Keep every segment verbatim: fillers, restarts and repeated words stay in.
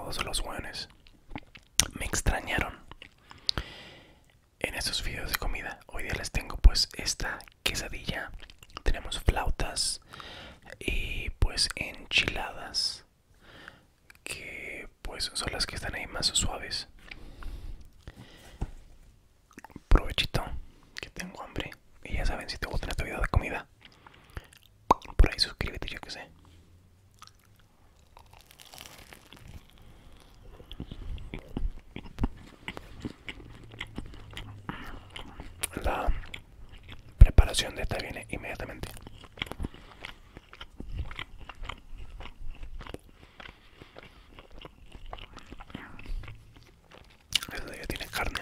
todos los weones me extrañaron en estos videos de comida. Hoy día les tengo pues esta quesadilla, tenemos flautas y pues enchiladas, que pues son las que están ahí más suaves. Provechito, que tengo hambre. Y ya saben, si te gusta esta video de comida, por ahí suscríbete, yo que sé. La preparación de esta viene inmediatamente. Esta ya tiene carne.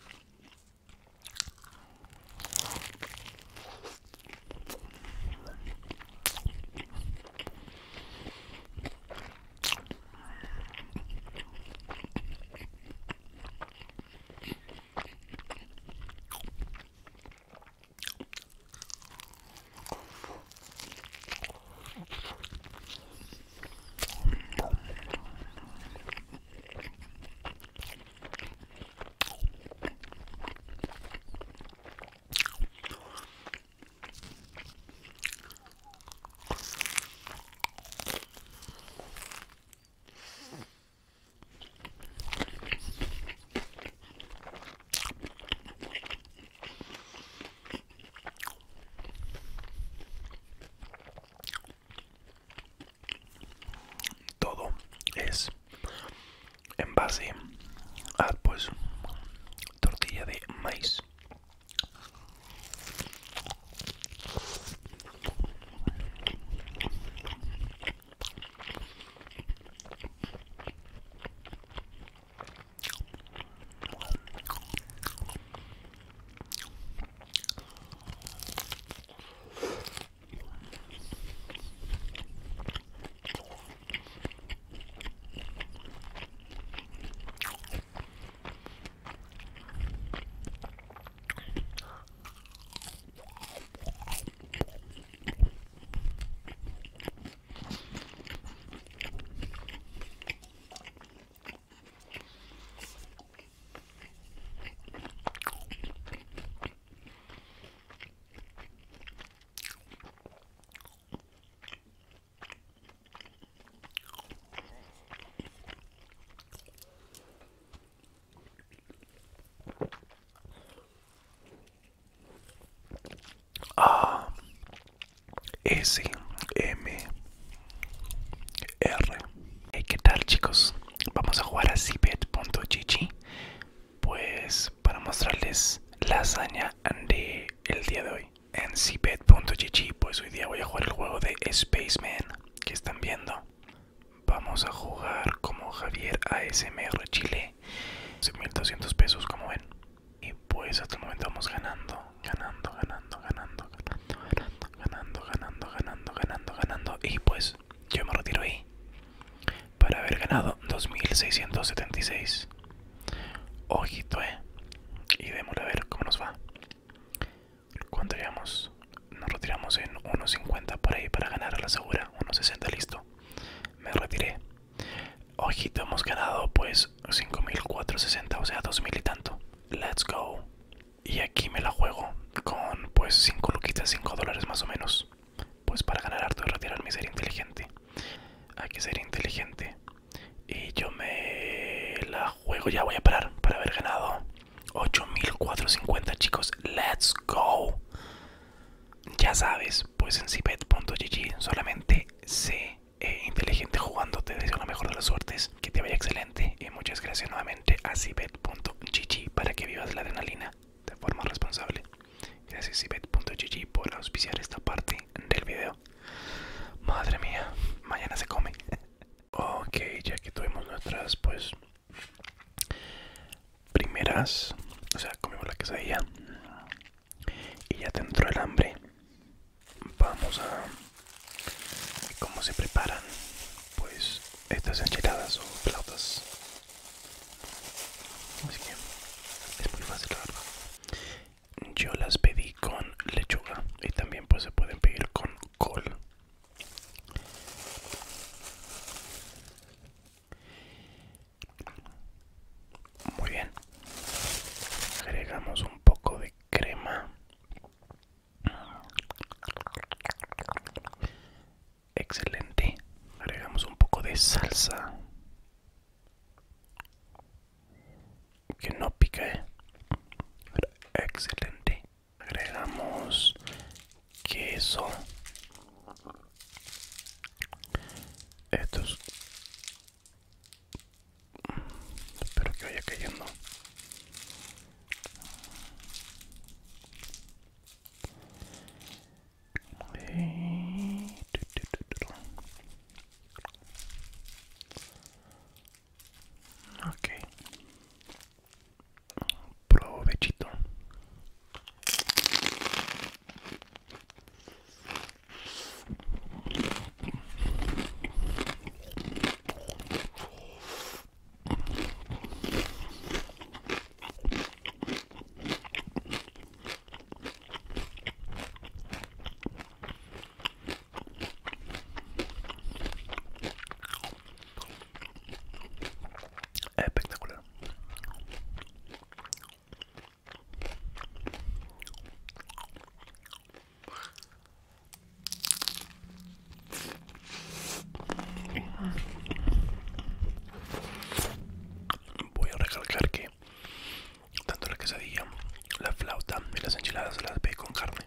Todo es en base a pues tortilla de maíz. A S M R. Hey, ¿qué tal, chicos? Vamos a jugar a Seabed punto G G, pues para mostrarles la hazaña de el día de hoy. En Seabed punto G G pues hoy día voy a jugar el juego de Spaceman que están viendo. Vamos a jugar como Javier A S M R Chile, mil doscientos pesos como ven. Y pues hasta el momento vamos ganando, ganando, ganando, ganando, ganando, ganando, ganando, ganando, ganando, ganando. Y pues yo me retiro ahí para haber ganado dos mil seiscientos setenta y seis. Ojito, eh. Y démosle a ver cómo nos va. ¿Cuánto llevamos? Nos retiramos en uno cincuenta por ahí para ganar a la segura. uno sesenta, listo. Me retiré. Ojito, hemos ganado pues cinco mil cuatrocientos sesenta, o sea, dos mil y tanto. Let's go. Y aquí me la juego con pues cinco luquitas, cinco dólares más o menos. Pues para ganar harto y retirarme y ser inteligente. Hay que ser inteligente. Y yo me la juego, ya voy a parar para haber ganado ocho mil cuatrocientos cincuenta, chicos. Let's go. Ya sabes, pues en Seabed punto G G solamente sé eh, inteligente jugando. Te deseo la mejor de las suertes, que te vaya excelente. Y muchas gracias nuevamente a Seabed punto G G para que vivas la adrenalina de forma responsable. Gracias Seabed punto G G por auspiciar esta parte del video. Madre mía, mañana se come. Ok, ya que tuvimos nuestras pues primeras, o sea, comimos la quesadilla y ya te entró el hambre. Vamos a ver cómo se preparan pues estas enchiladas o flautas. Así que es muy fácil, la verdad. Yo las pedí con lechuga y también pues se pueden pedir con col. excelente. Agregamos un poco de salsa. Que no pica, ¿eh? Pero excelente. Agregamos queso. Estos. Espero que vaya cayendo. Ok. Provechito. Espectacular. Voy a recalcar que tanto la quesadilla, la flauta y las enchiladas las ve con carne.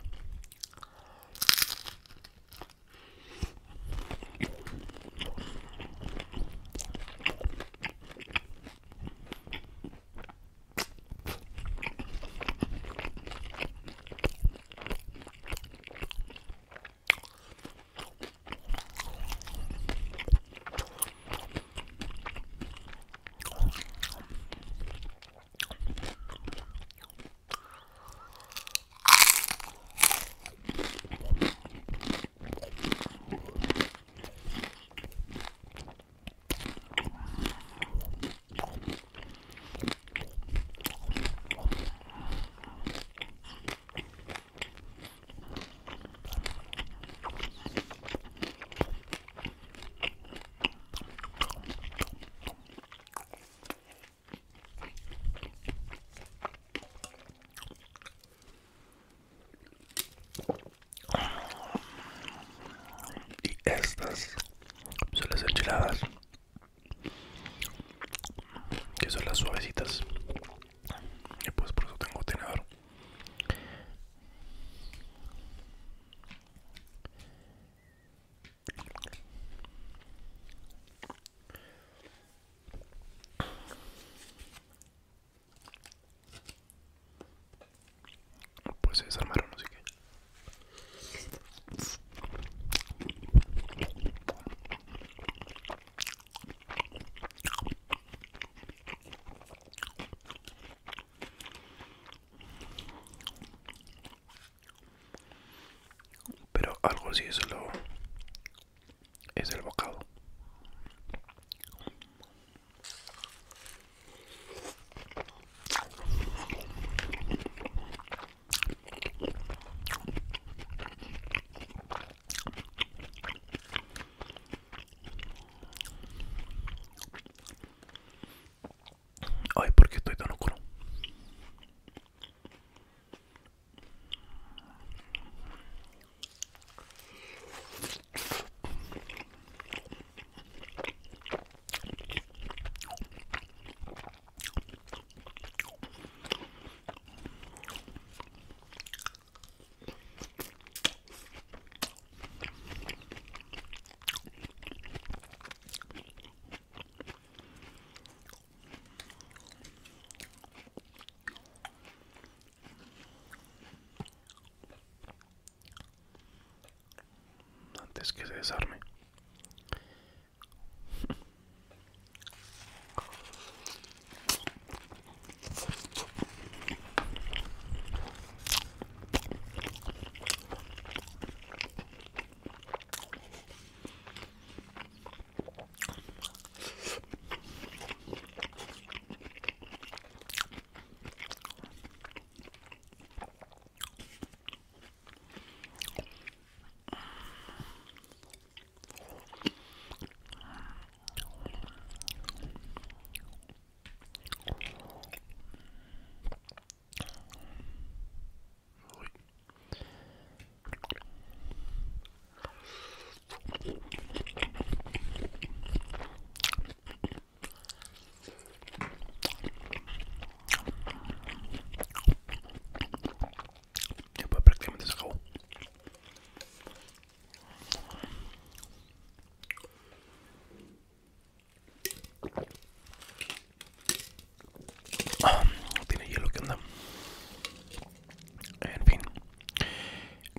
Y estas son las enchiladas, que son las suavecitas. Y pues por eso tengo tenedor. Pues se desarmaron, así que pero algo así es lo es el bocado. Ay, ¿por qué estoy tan oscuro? Antes que se desarme.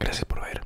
Gracias por ver.